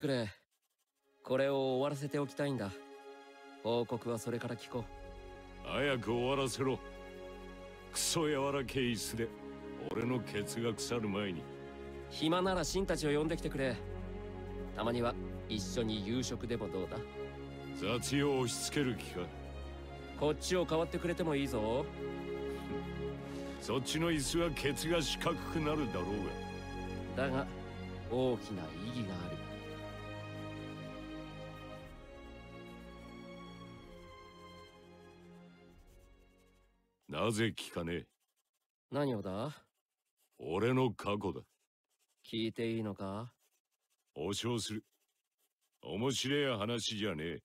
くれ。これを終わらせておきたいんだ。報告はそれから聞こう。早く終わらせろ。クソ柔らけい椅子で俺のケツが腐る前に。 暇ならシンたちを呼んできてくれ。たまには一緒に夕食でもどうだ。 雑用を押し付ける気か。 こっちを代わってくれてもいいぞ。 そっちの椅子はケツが四角くなるだろうが。だが大きな意義がある。 なぜ聞かねえ。 何をだ。 俺の過去だ。 聞いていいのか。 保証する。面白い話じゃねえ。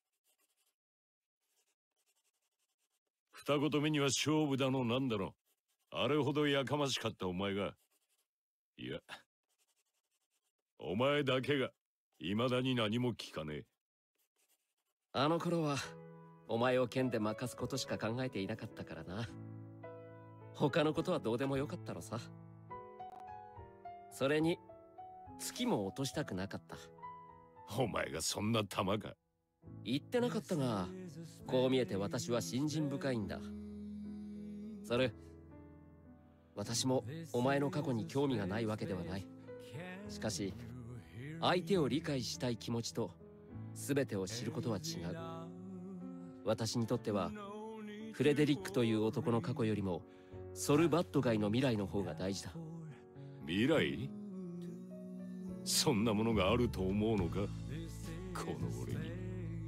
二言目には勝負だのなんだの。あれほどやかましかったお前が。いや、お前だけが未だに何も聞かねえ。 あの頃はお前を剣で任すことしか考えていなかったからな。他のことはどうでもよかったのさ。それに月も落としたくなかった。 お前がそんな玉か。 言ってなかったが、こう見えて私は信心深いんだ。それ、私もお前の過去に興味がないわけではない。しかし相手を理解したい気持ちと全てを知ることは違う。私にとってはフレデリックという男の過去よりもソルバットガイの未来の方が大事だ。 未来？そんなものがあると思うのか、この俺に。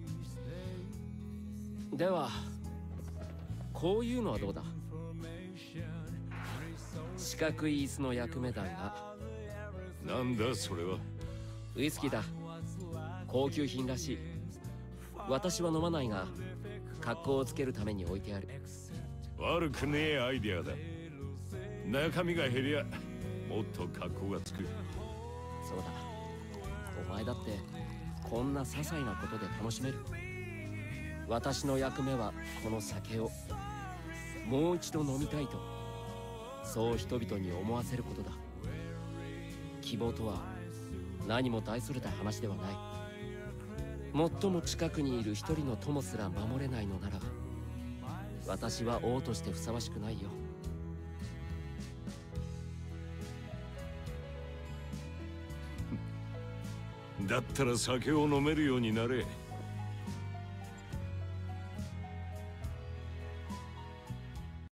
ではこういうのはどうだ。四角い椅子の役目だが。 なんだそれは。 ウイスキーだ。高級品らしい。私は飲まないが格好をつけるために置いてある。 悪くねえアイデアだ。中身が減りゃもっと格好がつく。 そうだ、お前だってこんな些細なことで楽しめる。私の役目はこの酒をもう一度飲みたいと、そう人々に思わせることだ。希望とは何も大それた話ではない。最も近くにいる一人の友すら守れないのなら、私は王としてふさわしくないよ。 だったら酒を飲めるようになれ。